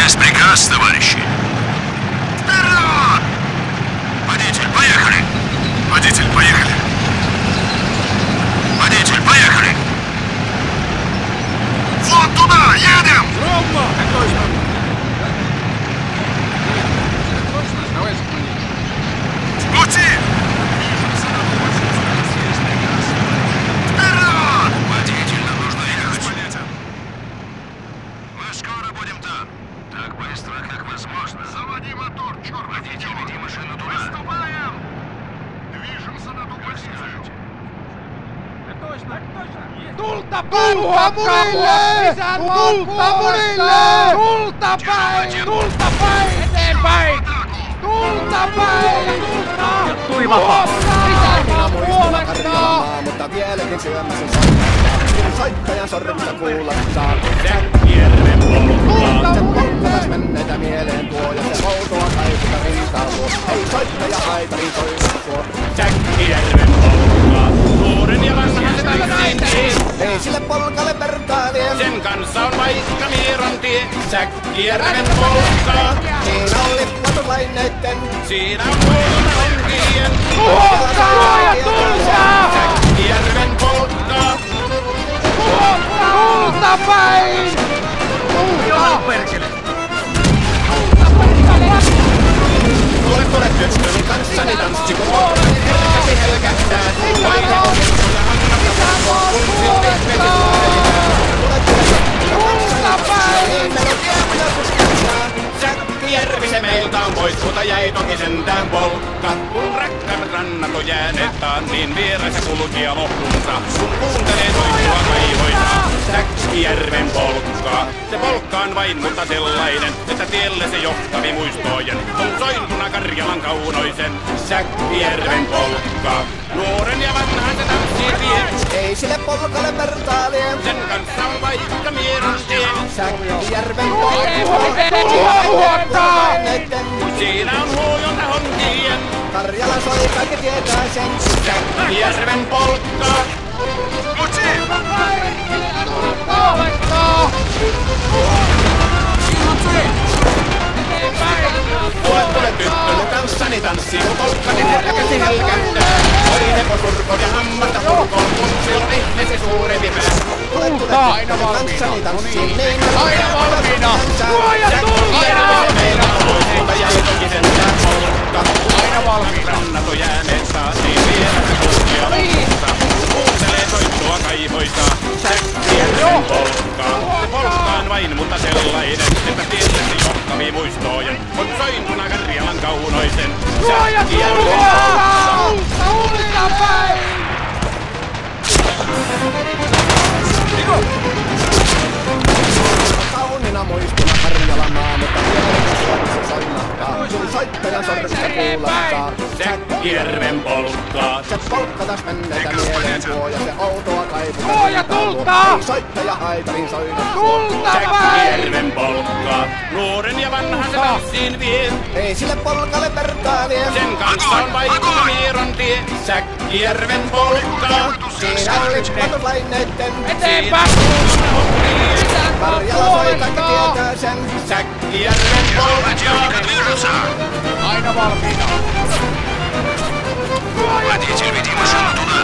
Есть приказ, товарищи. Вперед! Водитель, поехали! Водитель, поехали! Водитель, поехали! Вот туда, едем! Ровно! Так точно! В пути! Вперед! Водитель, нам нужно ехать. Мы скоро будем там. Так быстро, как возможно. Заводи мотор, черт! Водитель, веди машину туда. Приступаем! Движемся на ту позицию. Так точно! Так точно! Tulta munille! Tulta munille! Tulta päin! Tulta päin! Eteenpäin! Tulta päin! Tuli vapaa! Puolesta! Mutta vieläkin syömässä soittaa. Kun soittajan sormista kuulostaa. Säkkijärven polkkaa! Se polkkatas menneitä mieleen tuo. Ja se outoa kaiputa rintaa tuo. Ei soittaja haitari soita tuo. Säkkijärven polkkaa! Nuoren ja vanhan se tanssii! Ei sille polkalle vertailee. Sen kanssa on vaikka Mieron tie. Säkkijärven polkkaa! Siinä on lipputuslaineitten. Siinä on huolta onkien. Tulta ja tulta! Säkkijärven polkkaa! Tulta päin! Joo, perkele! Tule tyttöni kanssani tanssi, kun polkani herkäsi helkähtää. Vaihde on ja annata polkoon, kun silti vesi Tulta päin! melodia kuskentaa. Säkkijärvi se meiltä on pois, mutta jäi toki sentään polkka. Kun rakkaat rannat on jääneet taan, niin vieressä kulkija loppunsa. Kun kuuntelee soittua kaivoita, Säkkijärven polkkaa. Se polkka on vain mutta sellainen, että tielle se johtavi muistojen. On sointuna Karjalan kaunoisen, Säkkijärven polkkaa. Nuoren ja vanhan se tanssii tie. Ei sille polkalle vertailee. Sen kanssa on vaikka Mieron tie. Säkkijärven Siinä on huojonta honkien. Karjala soi, kaikki tietää sen. Säkkijärven polkkaa. Tule tyttöni kanssani tanssii, kun polkkani herkäsi helkähtää. Oi hevosurkon ja hammasta purkoon, kun se on ihme se suurempi pää. Tule kanssani tanssiin, niin Aina valmiina! Luoja Säkkijärven meillä on pois, mutta jäi toki sentään polkka. Aina valmiina! Rannat on jääneet saatiin vieressä kulkija loppusta. Kuuntelee soittua kaivoita, Säkkijärven polkkaa. Se polkka on vain mutta sellainen, että tielle se johtavi muistojen. On sointuna Karjalan kaunoisen, Säkkijärven polkkaa. Tulta päin! kauniina muistuna Karjalan maa, mutta vieläkin Suomessa soinnattaa. Kun soittajan sormista kuulostaa. Säkkijärven polkkaa. Se polkkatas menneitä mieleen tuo ja se outoa kaiputa. Luoja tulta! Ei soittaja haitarin soita. Tulta päin! Säkkijärven polkkaa. Nuoren ja vanhan se tanssiin vie. Ei sille polkalle vertailee. Sen kanssa on vaikka Mieron tie. Säkkijärven polkkaa. Siinä on lipputuslaineitten. Eteenpäin! Karjala soi, kaikki tietää sen. Säkkijärven polkkaa. Aina valmiina! Водитель, веди машину туда.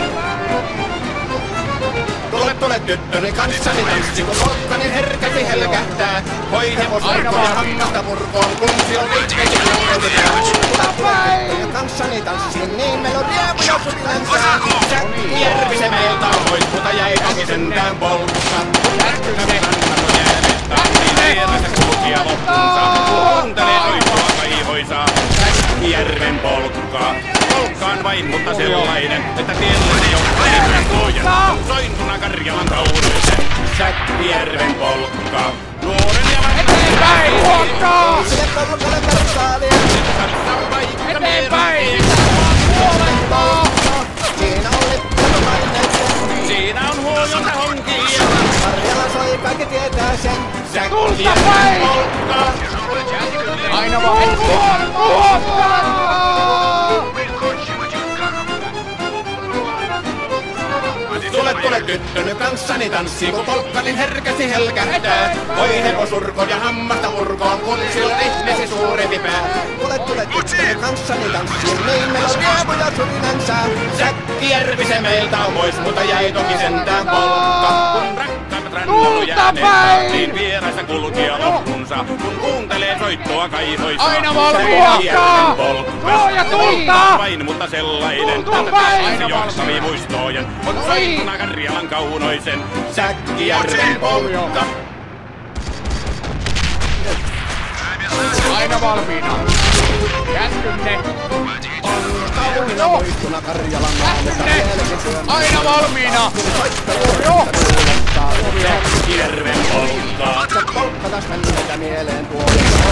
Tule tyttöni kanssani tanssi, kun polkkani herkäsi helkähtää. Voi hevosurkon ja hammasta purkoon, kun se on ihmesi suurempi pää. Tule kanssani tanssiin, niin melodia muistuttaa. Säkkijärvi se meiltä on pois, mutta jäi toki sentään polkka. Säkkijärven rannat on jääneet taan, niin vieressä kulkija loppunsa. Kuuntelee soittua kaivoisa, Säkkijärven polkkaa. Polkka on vain mutta sellainen, että tielle se johtavi muistojen. On sointuna Karjalan kaunoisen, Säkkijärven polkkaa. Nuoren ja Eteenpäin! Huokkaa! Sille polkalle vertailee. Eteenpäin! Siinä on lipputuslaineitten. Siinä on huojonta honkien. Karjala soi, kaikki tietää sen. Säkkijärven polkkaa. Aina valmiina! Huokkaa! Tule tule tyttöny kanssani tanssiin, kun polkkanin herkästi helkähtää. Voi hevosurko ja hammasta murkoon, kun sillä on ihmisi suurempi pää. Tule tyttöny kanssani tanssiin, niin meillä on riemuja surinansa. Säkkijärvi se meiltä on pois, mutta jäi toki sentään polkka. Kun rakkaimmat rannalla jääneet, niin vieraissa kulkija loppunsa. Kun kuuntelee soittoa kaihoissa, Aina valmiina! polkka. Ja tulta! Vain, mutta sellainen, Tulta vain! tätä joksami muistojen. On soittuna Karjalan kaunoisen Säkkijärven polkka. Aina valmiina! Käskynne! Kaunina muistuna Karjalan maalle. Aina valmiina! Säkkijärven polkka. Polkka taas mennä mieleen tuo.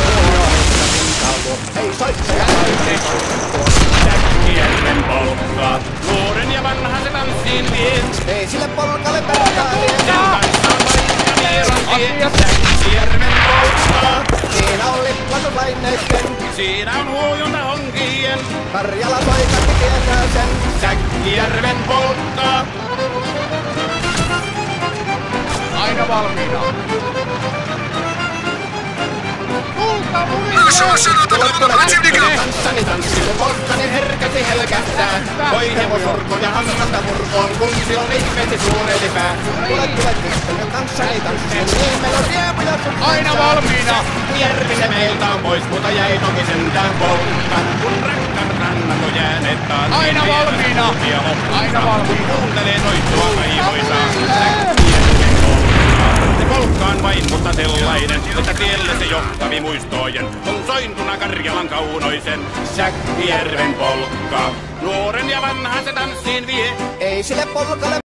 Ei soittaja. Säkkijärven polkka. Nuoren ja vanhan se tanssiin vie. Ei sille polkalle pärjää. Säkkijärven polkka. Siinä on lippasuslaineitten. Siinä on huojunta honkien. Karjala soikatti tietää sen. Säkkijärven polkka. Aina valmiina! Kanssani tanssille polkkani herkästi helkähtää. Voi hevosurko ja hammasta murkoon, kun sillä on ihmeesti suurempi pää. Tule tyttöny kanssani tanssiin, niin meillä on riemuja sun. Aina valmiina! Järvi se meiltä on pois, mutta jäi toki sentään polkka. Kun rakkaimmat rannat on jääneet taas. Aina niin valmiina! vieras loppunsa. Aina valmiina! Kuuntelee soittoa kaivoissa. Se polkka on vain, mutta sellainen, että tielle se johtavi muistojen. On sointuna Karjalan kaunoisen Säkkijärven polkka. Nuoren ja vanhan se tanssiin vie. Ei sille polkalle